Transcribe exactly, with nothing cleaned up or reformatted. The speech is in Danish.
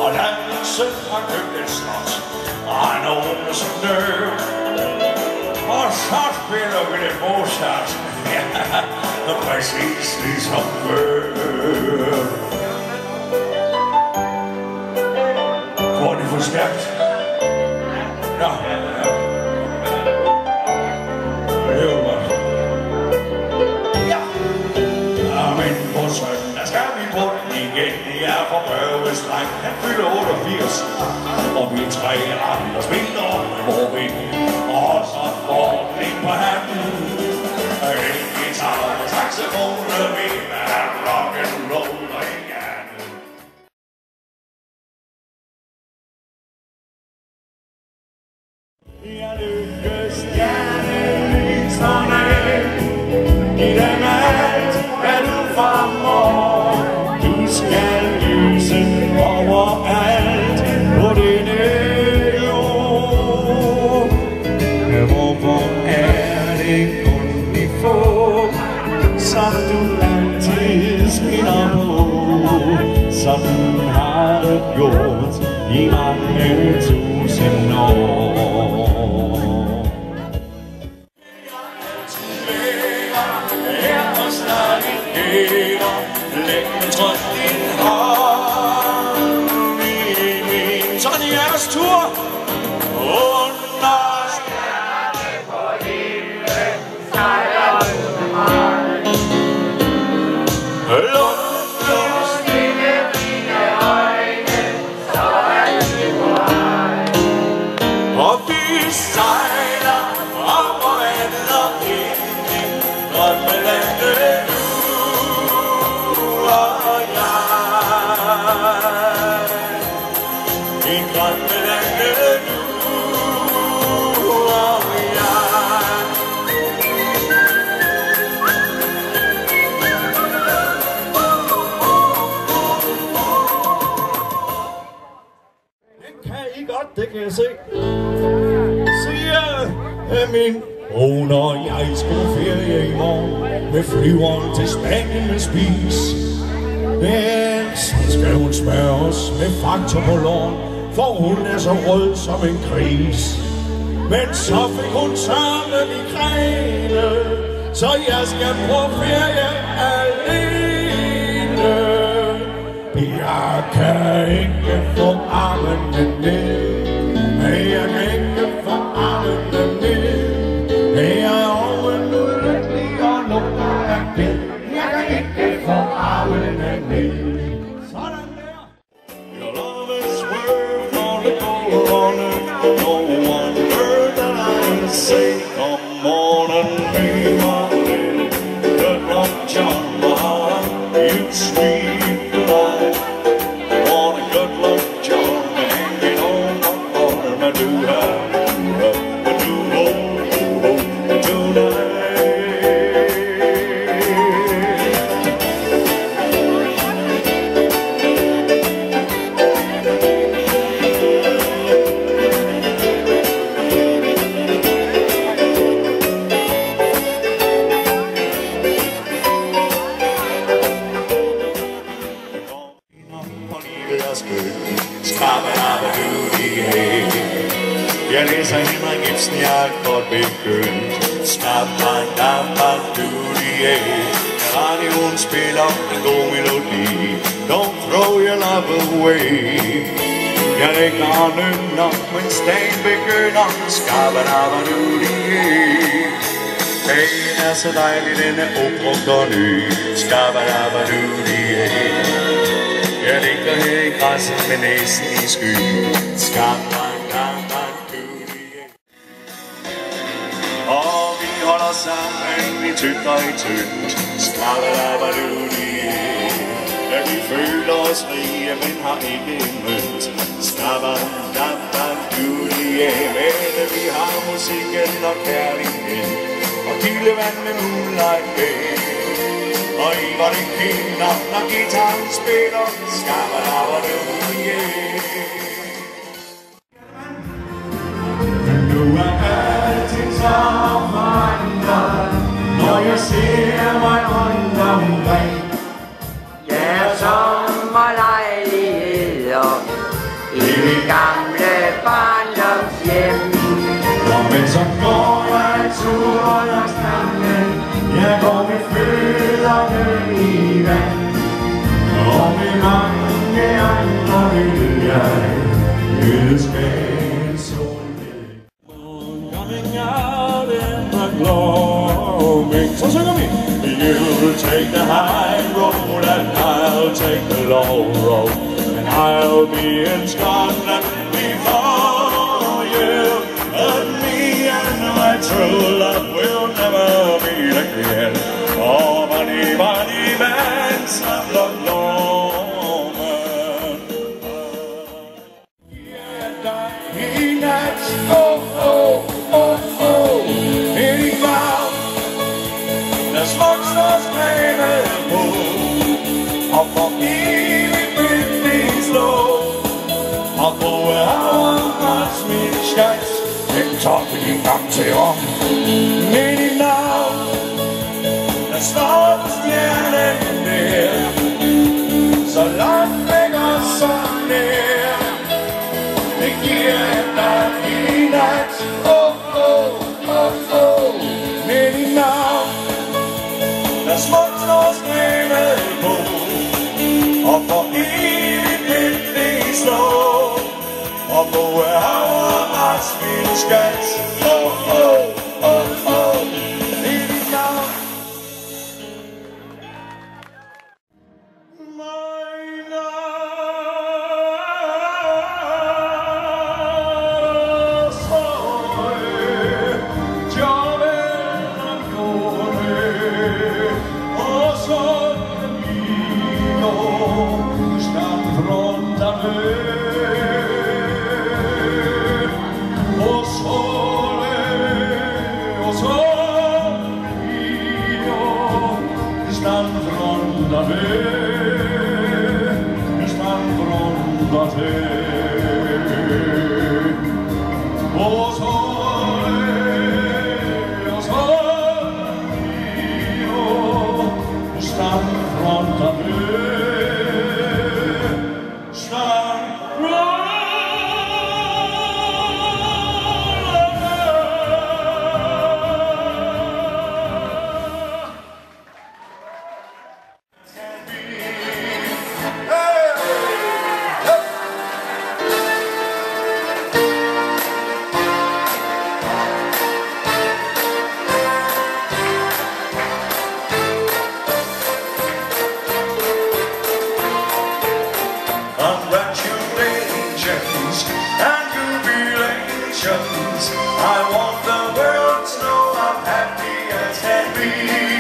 og dansen har købt et slot, og nogen som nøv. Og så spiller vi det Mozart, ja, præcis ligesom før. Går det for stærkt? Nå, ja. Det er jo godt. Ja. Ja, men på søndag skal vi på den igen. Det er for Børgestræk. Han fylder otteogfirs. Og vi tre andre spiller med vor vind. Og så får den ind på hatten. En guitar og saxofon, vi er rock'n'roll og i hjernen. Jeg lykkes gerne lyserne. Giv dem alt, hvad du formår. Du skal lyse overalt på denne jord. Hvorfor er det kun de få, som du altid skinner på, som du har gjort i mange tusind år? Læg tryk din hånd i min. Sådan i jeres tur. Under stjerne på himlen sejler mig. Luk nu stille dine øjne, så er det på vej. Og vi sejler over vandet og ind i drømmelandet. Det kan jeg se. Siger min bror, når jeg skal på ferie i morgen med flyveren til Spanien med spis. Men så skal hun spørge os med faktor på lån, for hun er så rød som en gris. Men så fik hun samme migræne, så jeg skal på ferie alene. Jeg kan ikke få armene ned. Jeg kan ikke få armene ned. Jeg er ovenudlykkelig og lugter af det. Jeg kan ikke få armene ned. Sådan der. Your love is worth all the gold on it. No one heard that I say, come on and be my lady. Good luck, John, my heart, you sweet delight. On a good luck, John, hanging on my arm, I do have. Jeg læser Henrik Ibsen, jeg er godt begyndt. Skabba-dabba-doo-dee-ay. Radioen spiller en god melodi. Don't throw your love away. Jeg lægger nynner, mens dagen begynder. Skabba-dabba-doo-dee-ay. Dagen er så dejlig, den er ubrugt og ny. Skabba-dabba-doo-dee-ay. Jeg ligger her i græsset med næsen i skyen. Skabba-dabba-doo-dee-ay. Og vi holder sammen i tykt og i tyndt. Skabba-dabba-doo-dee-ay. Ja, vi føler os rige, men har ikke en mønt. Skabba-dabba-doo-dee-ay. Men vi har musikken og kærligheden og kildevand med moonlight bay. Og I var det kinder, når guitaren spiller. Skabba-dabba-doo-dee-ay. Nu er alting så forandret, når jeg ser mig rundt omkring. Ja, sommerlejligheder i det gamle barndomshjem. Og mens så går jeg tur langs stranden, jeg går med fødderne i vand. Og med mange andre vil jeg elske en solned. Coming out in the gloaming. Så synger vi. You'll take the high road and I'll take the low road, and I'll be in Scotland before you. And me and my true love will never meet again. Oh, money, money, man, some love, Norman. Yeah, dying nights, oh, oh, oh, oh, hitting cloud. The smoke starts flaming up for evigt bygning slå. Og på havret smidt skæs, den toppen en gang til om. Midt i navn, der står på stjernen der, så langt væk og så nær. Det giver dig i nat, oh, oh, oh, oh. Midt i navn, der smukt står skrevet på, og for evigt bygning slå. Og på havret smidt skæs, oh, oh, oh, oh. Midt i navn. I want the world to know I'm happy as can be.